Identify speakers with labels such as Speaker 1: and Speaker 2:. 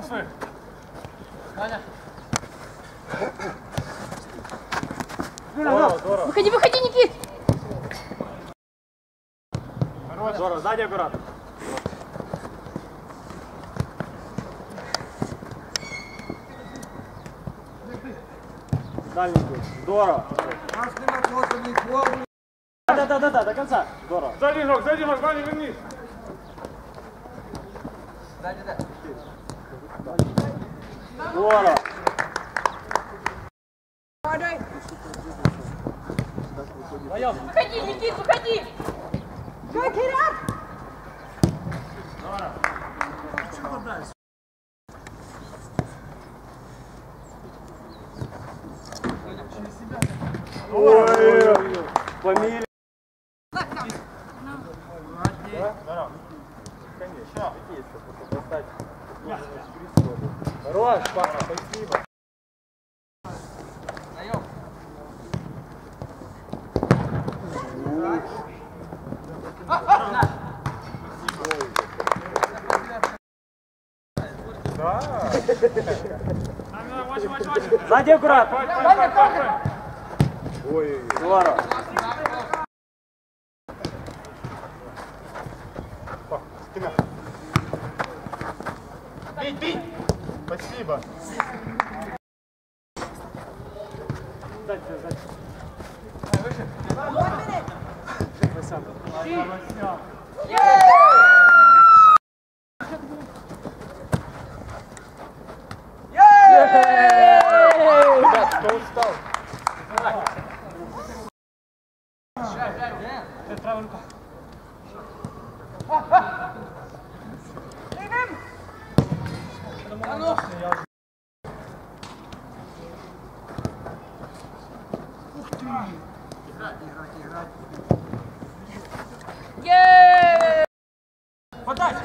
Speaker 1: своих. Даня.
Speaker 2: Здорово. Выходи, выходи, Никит!
Speaker 1: Здорово, сзади аккуратно. Дальненькую. Здорово. Да, до конца. Здорово.
Speaker 3: Сзади игрок, Ваня, вернись.
Speaker 1: Здорово.
Speaker 2: Выходи, Никит, выходи!
Speaker 1: Ой, фамилия. Хорош, папа, спасибо. Сзади аккуратно. Ой, здорово.
Speaker 3: Бей! Спасибо.
Speaker 1: Ребят, кто устал?
Speaker 3: Правая рука.
Speaker 1: Подать!